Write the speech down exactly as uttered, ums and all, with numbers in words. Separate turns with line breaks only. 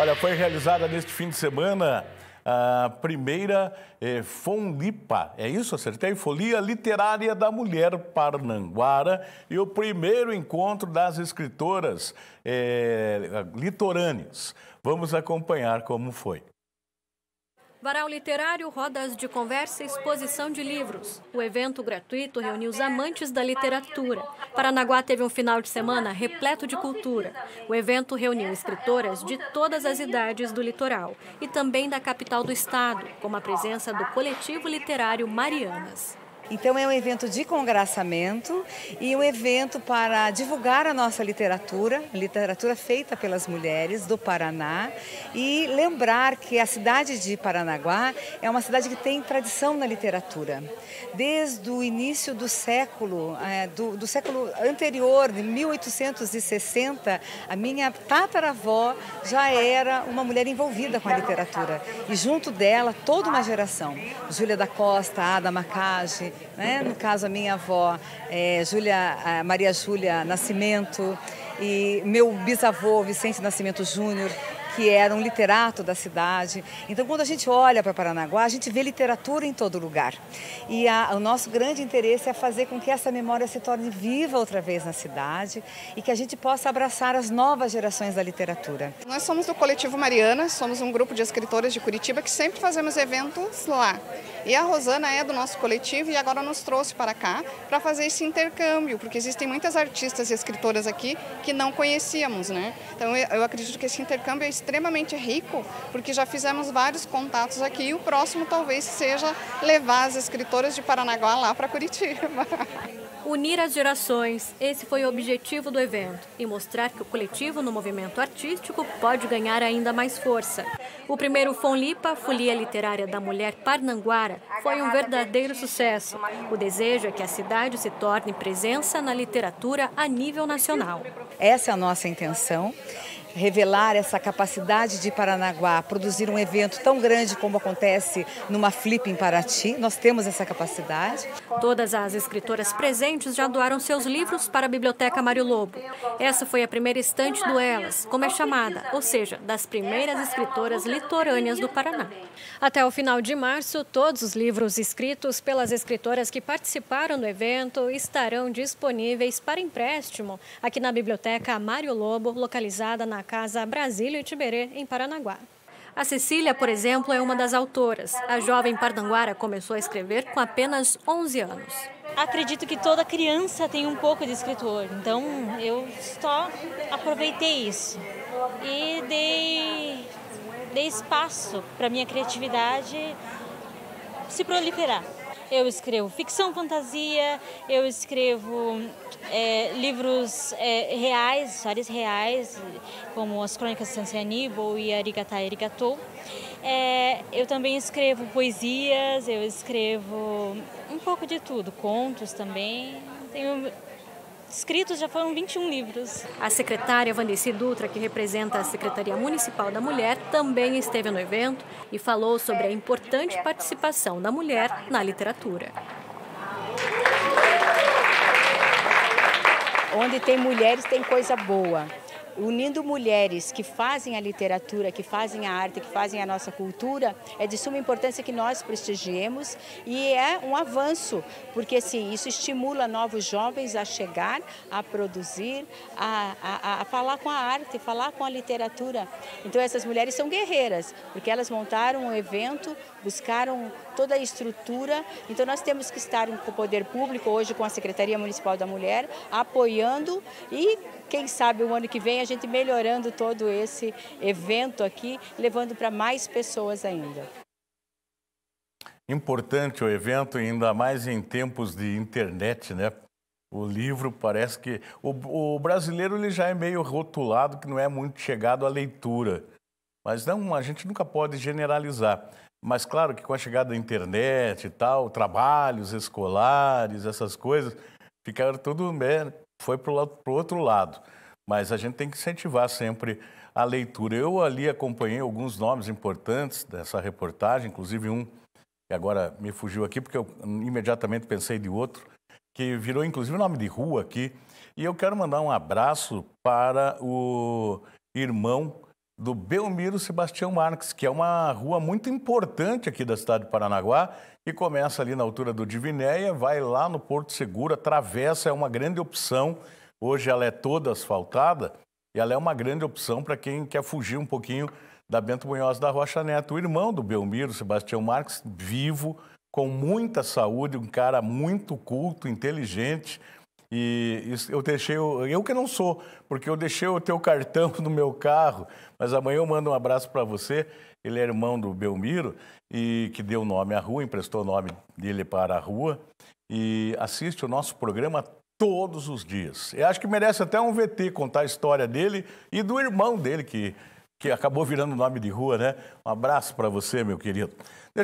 Olha, foi realizada neste fim de semana a primeira eh, Fonlipa, é isso? Acertei? Folia Literária da Mulher Parnanguara e o primeiro encontro das escritoras eh, litorâneas. Vamos acompanhar como foi.
Varal Literário, rodas de conversa e exposição de livros. O evento gratuito reuniu os amantes da literatura. Paranaguá teve um final de semana repleto de cultura. O evento reuniu escritoras de todas as idades do litoral e também da capital do estado, com a presença do coletivo literário Marianas.
Então é um evento de congraçamento e um evento para divulgar a nossa literatura, literatura feita pelas mulheres do Paraná, e lembrar que a cidade de Paranaguá é uma cidade que tem tradição na literatura. Desde o início do século, é, do, do século anterior, de mil oitocentos e sessenta, a minha tataravó já era uma mulher envolvida com a literatura. E junto dela, toda uma geração. Júlia da Costa, Ada Macage, né? No caso, a minha avó, é, Júlia, a Maria Júlia Nascimento, e meu bisavô, Vicente Nascimento Júnior, que era um literato da cidade. Então, quando a gente olha para Paranaguá, a gente vê literatura em todo lugar. E a, o nosso grande interesse é fazer com que essa memória se torne viva outra vez na cidade e que a gente possa abraçar as novas gerações da literatura.
Nós somos do Coletivo Marianas, somos um grupo de escritoras de Curitiba que sempre fazemos eventos lá. E a Rosana é do nosso coletivo e agora nos trouxe para cá para fazer esse intercâmbio, porque existem muitas artistas e escritoras aqui que não conhecíamos, né? Então eu acredito que esse intercâmbio é extremamente rico, porque já fizemos vários contatos aqui e o próximo talvez seja levar as escritoras de Paranaguá lá para Curitiba.
Unir as gerações, esse foi o objetivo do evento, e mostrar que o coletivo no movimento artístico pode ganhar ainda mais força. O primeiro Fonlipa, Folia Literária da Mulher Parnanguara, foi um verdadeiro sucesso. O desejo é que a cidade se torne presença na literatura a nível nacional.
Essa é a nossa intenção. Revelar essa capacidade de Paranaguá produzir um evento tão grande como acontece numa Flip em Paraty. Nós temos essa capacidade.
Todas as escritoras presentes já doaram seus livros para a Biblioteca Mário Lobo. Essa foi a primeira estante do Elas, como é chamada, ou seja, das primeiras escritoras litorâneas do Paraná. Até o final de março, todos os livros escritos pelas escritoras que participaram do evento estarão disponíveis para empréstimo aqui na Biblioteca Mário Lobo, localizada na Casa Brasília e Tiberê, em Paranaguá. A Cecília, por exemplo, é uma das autoras. A jovem parnanguara começou a escrever com apenas onze anos.
Acredito que toda criança tem um pouco de escritor, então eu só aproveitei isso e dei, dei espaço para minha criatividade se proliferar. Eu escrevo ficção, fantasia, eu escrevo é, livros é, reais, histórias reais, como as Crônicas de Sansei Aníbal e Arigatá Arigatô. É, eu também escrevo poesias, eu escrevo um pouco de tudo, contos também. Tenho escritos, já foram vinte e um livros.
A secretária Vandeci Dutra, que representa a Secretaria Municipal da Mulher, também esteve no evento e falou sobre a importante participação da mulher na literatura.
Onde tem mulheres, tem coisa boa. Unindo mulheres que fazem a literatura, que fazem a arte, que fazem a nossa cultura, é de suma importância que nós prestigiemos e é um avanço, porque assim, isso estimula novos jovens a chegar, a produzir, a, a, a falar com a arte, falar com a literatura. Então essas mulheres são guerreiras, porque elas montaram um evento, buscaram toda a estrutura, então nós temos que estar com o poder público, hoje com a Secretaria Municipal da Mulher, apoiando e quem sabe o ano que vem a gente melhorando todo esse evento aqui, levando para mais pessoas ainda.
Importante o evento, ainda mais em tempos de internet, né? O livro parece que... O, o brasileiro ele já é meio rotulado, que não é muito chegado à leitura. Mas não, a gente nunca pode generalizar. Mas claro que com a chegada da internet e tal, trabalhos escolares, essas coisas, ficaram tudo... Né? Foi para o outro lado, mas a gente tem que incentivar sempre a leitura. Eu ali acompanhei alguns nomes importantes dessa reportagem, inclusive um que agora me fugiu aqui, porque eu imediatamente pensei de outro, que virou inclusive nome de rua aqui. E eu quero mandar um abraço para o irmão do Belmiro Sebastião Marques, que é uma rua muito importante aqui da cidade de Paranaguá, que começa ali na altura do Divinéia, vai lá no Porto Seguro, atravessa, é uma grande opção. Hoje ela é toda asfaltada e ela é uma grande opção para quem quer fugir um pouquinho da Bento Munhoz da Rocha Neto. O irmão do Belmiro Sebastião Marques, vivo, com muita saúde, um cara muito culto, inteligente. E eu deixei, eu que não sou, porque eu deixei o teu cartão no meu carro, mas amanhã eu mando um abraço para você. Ele é irmão do Belmiro, e que deu nome à rua, emprestou o nome dele para a rua, e assiste o nosso programa todos os dias. Eu acho que merece até um V T contar a história dele e do irmão dele, que, que acabou virando nome de rua, né? Um abraço para você, meu querido.